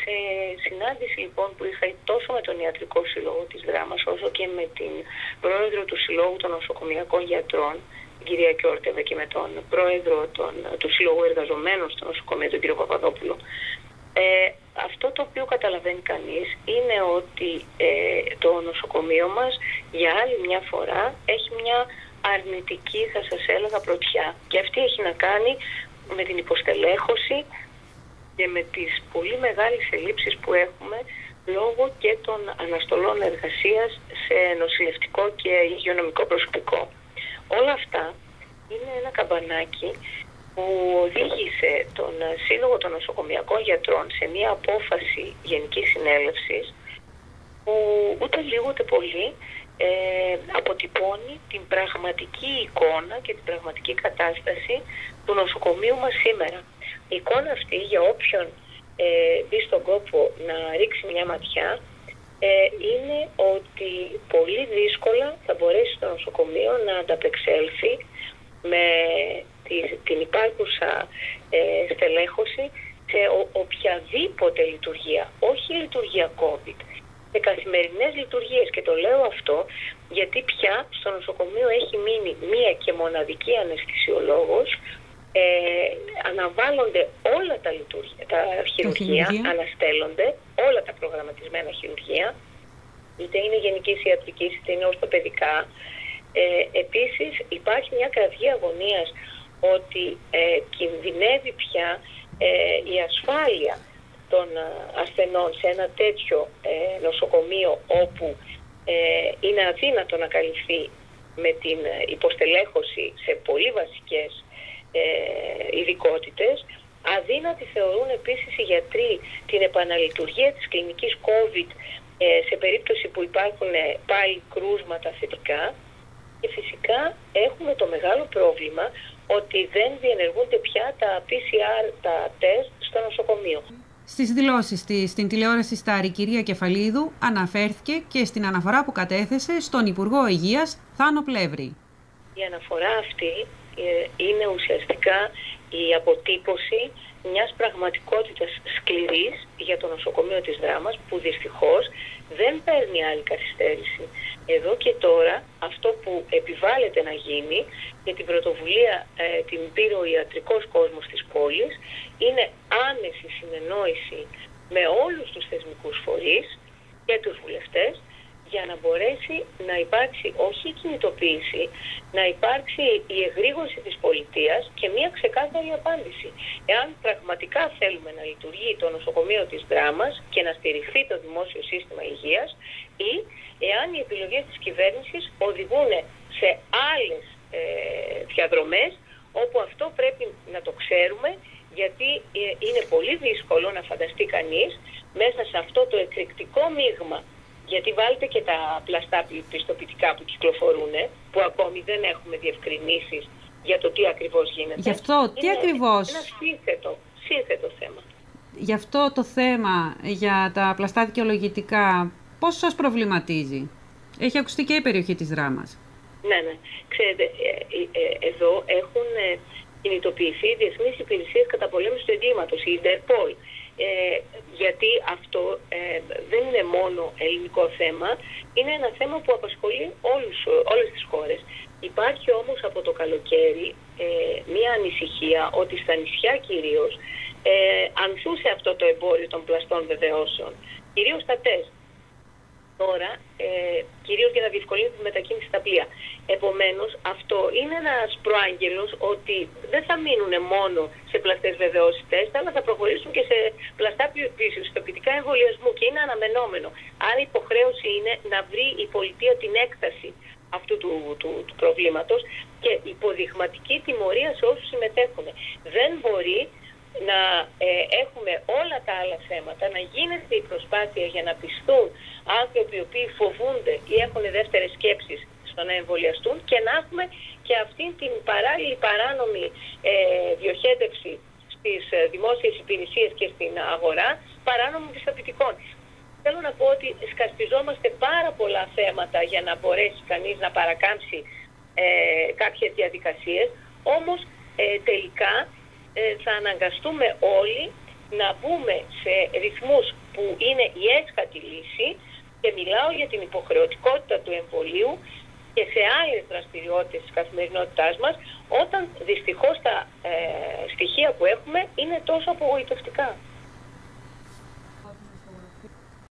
συνάντηση λοιπόν που είχα τόσο με τον Ιατρικό Σύλλογο της Δράμας όσο και με την πρόεδρο του Συλλόγου των Νοσοκομιακών Γιατρών, την κυρία Κιόρτεβα, και με τον πρόεδρο του Συλλόγου Εργαζομένων στο νοσοκομείο, τον κύριο Παπαδόπουλο, αυτό το οποίο καταλαβαίνει κανείς είναι ότι το νοσοκομείο μας για άλλη μια φορά έχει μια αρνητική, θα σας έλεγα, πρωτιά. Και αυτή έχει να κάνει με την υποστελέχωση και με τις πολύ μεγάλες ελλείψεις που έχουμε λόγω και των αναστολών εργασίας σε νοσηλευτικό και υγειονομικό προσωπικό. Όλα αυτά είναι ένα καμπανάκι που οδήγησε τον Σύλλογο των Νοσοκομιακών Γιατρών σε μια απόφαση Γενικής Συνέλευσης που ούτε λίγο ούτε πολύ αποτυπώνει την πραγματική εικόνα και την πραγματική κατάσταση του νοσοκομείου μας σήμερα. Η εικόνα αυτή, για όποιον μπει στον κόπο να ρίξει μια ματιά, είναι ότι πολύ δύσκολα θα μπορέσει το νοσοκομείο να ανταπεξέλθει με την υπάρχουσα στελέχωση σε οποιαδήποτε λειτουργία, όχι λειτουργία COVID, σε καθημερινές λειτουργίες. Και το λέω αυτό γιατί πια στο νοσοκομείο έχει μείνει μία και μοναδική αναισθησιολόγος, αναβάλλονται όλα τα χειρουργεία, αναστέλλονται όλα τα προγραμματισμένα χειρουργεία, είτε είναι γενικής ιατρικής είτε είναι ορθοπαιδικά. Επίσης υπάρχει μια κραυγή αγωνίας ότι κινδυνεύει πια η ασφάλεια των ασθενών σε ένα τέτοιο νοσοκομείο όπου είναι αδύνατο να καλυφθεί με την υποστελέχωση σε πολύ βασικές ειδικότητες. Αδύνατοι θεωρούν επίσης οι γιατροί την επαναλειτουργία της κλινικής COVID σε περίπτωση που υπάρχουν πάλι κρούσματα θετικά. Και φυσικά έχουμε το μεγάλο πρόβλημα ότι δεν διενεργούνται πια τα PCR, τα τεστ στο νοσοκομείο. Στις δηλώσεις της στην τηλεόραση Στάρ, η κυρία Κεφαλίδου αναφέρθηκε και στην αναφορά που κατέθεσε στον Υπουργό Υγείας Θάνο Πλεύρη. Η αναφορά αυτή είναι ουσιαστικά η αποτύπωση μιας πραγματικότητας σκληρής για το νοσοκομείο της Δράμας, που δυστυχώς δεν παίρνει άλλη καθυστέρηση. Εδώ και τώρα αυτό που επιβάλλεται να γίνει, και την πρωτοβουλία την πήρε ο ιατρικός κόσμος της πόλης, είναι άμεση συνεννόηση με όλους τους θεσμικούς φορείς και τους βουλευτές, για να μπορέσει να υπάρξει όχι η κινητοποίηση, να υπάρξει η εγρήγορση της πολιτείας και μια ξεκάθαρη απάντηση. Εάν πραγματικά θέλουμε να λειτουργεί το νοσοκομείο της Δράμας και να στηριχθεί το δημόσιο σύστημα υγείας, ή εάν οι επιλογές της κυβέρνησης οδηγούν σε άλλες διαδρομές, όπου αυτό πρέπει να το ξέρουμε, γιατί είναι πολύ δύσκολο να φανταστεί κανείς μέσα σε αυτό το εκρηκτικό μείγμα. Γιατί βάλτε και τα πλαστά πιστοποιητικά που κυκλοφορούν, που ακόμη δεν έχουμε διευκρινήσεις για το τι ακριβώς γίνεται. Γι' αυτό, τι ακριβώς? Είναι ένα σύνθετο θέμα. Γι' αυτό το θέμα, για τα πλαστά δικαιολογητικά, πώς σας προβληματίζει? Έχει ακουστεί και η περιοχή της Δράμας. Ναι. Ξέρετε, εδώ έχουν κινητοποιηθεί οι διεθνείς υπηρεσίες καταπολέμησης του εγκλήματος, η Interpol. Γιατί αυτό δεν είναι μόνο ελληνικό θέμα, είναι ένα θέμα που απασχολεί όλες τις χώρες. Υπάρχει όμως από το καλοκαίρι μία ανησυχία ότι στα νησιά κυρίως ανθούσε αυτό το εμπόριο των πλαστών βεβαιώσεων, κυρίως στα τεστ. Τώρα, κυρίως για να διευκολύνει τη μετακίνηση στα πλοία. Επομένως, αυτό είναι ένας προάγγελος ότι δεν θα μείνουν μόνο σε πλαστές βεβαιώσεις τεστ, αλλά θα προχωρήσουν και σε πλαστά πιστοποιητικά εμβολιασμού, και είναι αναμενόμενο. Άρα η υποχρέωση είναι να βρει η πολιτεία την έκταση αυτού του προβλήματος και υποδειγματική τιμωρία σε όσους συμμετέχουν. Δεν μπορεί να έχουμε όλα τα άλλα θέματα, να γίνεται η προσπάθεια για να πιστούν άνθρωποι οι οποίοι φοβούνται ή έχουν δεύτερες σκέψεις στο να εμβολιαστούν, και να έχουμε και αυτή την παράλληλη παράνομη διοχέτευση στις δημόσιες υπηρεσίες και στην αγορά παράνομων πιστοποιητικών. Θέλω να πω ότι σκασπιζόμαστε πάρα πολλά θέματα για να μπορέσει κανείς να παρακάμψει κάποιες διαδικασίες, όμως τελικά θα αναγκαστούμε όλοι να μπούμε σε ρυθμούς που είναι η έσχατη λύση, και μιλάω για την υποχρεωτικότητα του εμβολίου και σε άλλες δραστηριότητες της καθημερινότητάς μας, όταν δυστυχώς τα στοιχεία που έχουμε είναι τόσο απογοητευτικά.